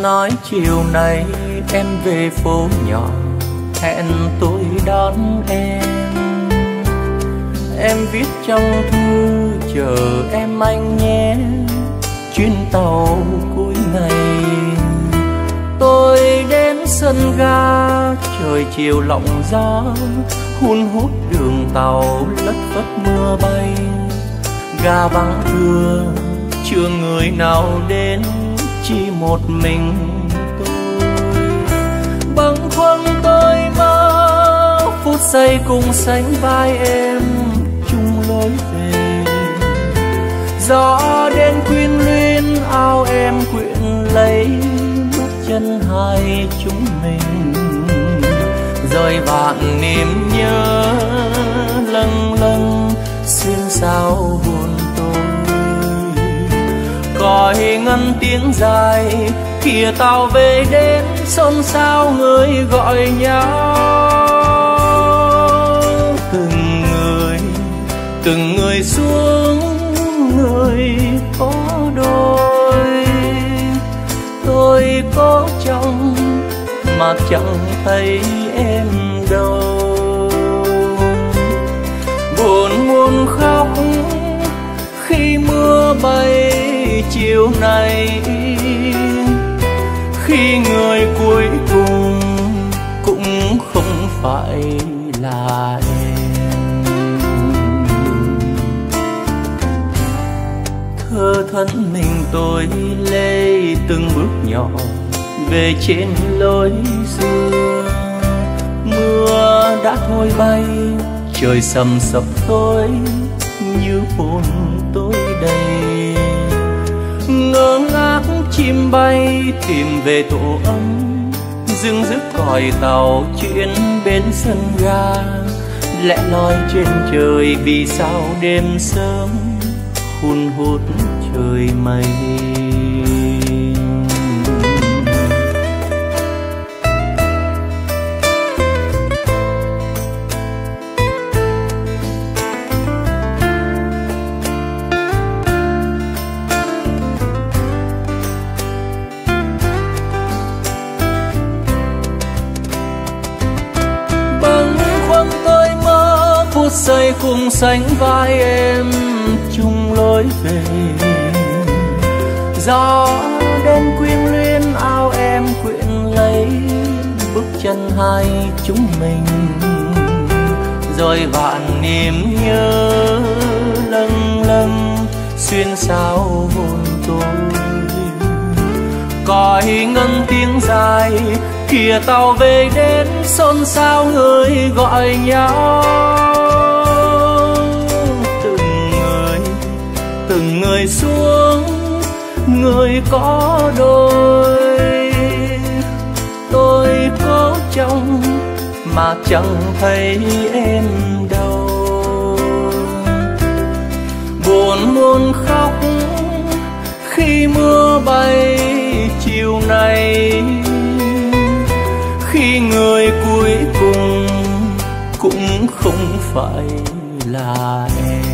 nói chiều nay em về phố nhỏ, hẹn tôi đón em. Em viết trong thư chờ em anh nhé, chuyến tàu cuối ngày. Tôi đến sân ga, trời chiều lộng gió, hun hút đường tàu lất phất mưa bay. Ga vắng thưa, chưa người nào đến, chỉ một mình tôi. Bâng khuâng tôi mơ, phút giây cùng sánh vai em, chung lối về. Gió đến quyến luyến áo em quyện lấy, bước chân hai chúng mình. Rồi vạn niềm nhớ lâng lâng xuyên sao hồn tôi. Còi ngân tiếng dài, kìa tàu về đến, xôn xao người gọi nhau. Từng người xuống, người có đôi. Tôi có trong mà chẳng thấy em đâu. Buồn muốn khóc khi mưa bay chiều nay, khi người cuối cùng cũng không phải là em. Thơ thân mình tôi lê từng bước nhỏ về trên lối xưa. Mưa đã thôi bay, trời sầm sập tối như hồn tôi đầy. Ngơ ngác chim bay tìm về tổ ấm, dưng dứt còi tàu chuyển bên sân ga. Lẽ loi trên trời vì sao đêm sớm hun hút trời mây. Giây cùng sánh vai em, chung lối về. Gió đêm quyến luyến áo em quyện lấy, bước chân hai chúng mình. Rồi vạn niềm nhớ lâng lâng xuyên sao hồn tôi. Còi ngân tiếng dài, kìa tàu về đến, xôn xao người gọi nhau. Từng người xuống, người có đôi. Tôi có trong mà chẳng thấy em đâu. Buồn muốn khóc khi mưa bay chiều nay, khi người cuối cùng cũng không phải là em.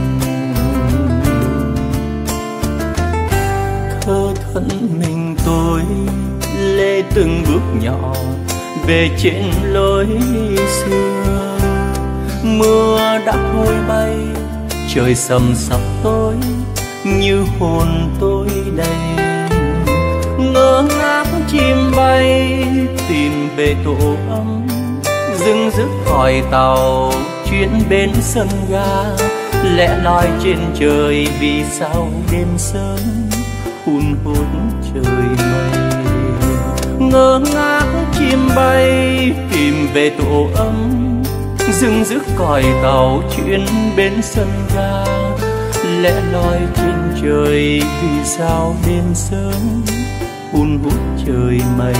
Thơ thân mình tôi lê từng bước nhỏ về trên lối xưa. Mưa đã thôi bay, trời sầm sập tối như hồn tôi đầy. Ngơ ngác chim bay tìm về tổ ấm, dưng dứt còi tàu chuyến bên sân ga. Lẽ loi trên trời vì sao đêm sớm hun hút trời mây. Ngơ ngác chim bay tìm về tổ ấm, dưng dứt còi tàu chuyến bên sân ga. Lẽ loi trên trời vì sao đêm sớm hun hút trời mây.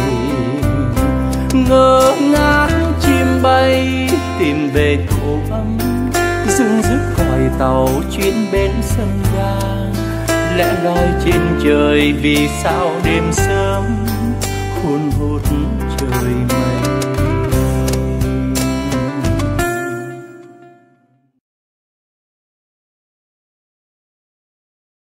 Ngơ ngác chim bay tìm về tổ ấm, dưng dứt còi tàu chuyến bên sân ga. Lẽ loi trên trời vì sao đêm sớm hun hút trời mây.